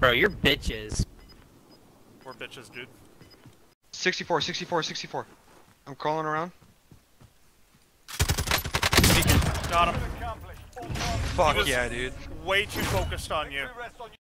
Bro, you're bitches. We're bitches, dude. 64, 64, 64. I'm crawling around. Got him. Fuck yeah, dude. Way too focused on you.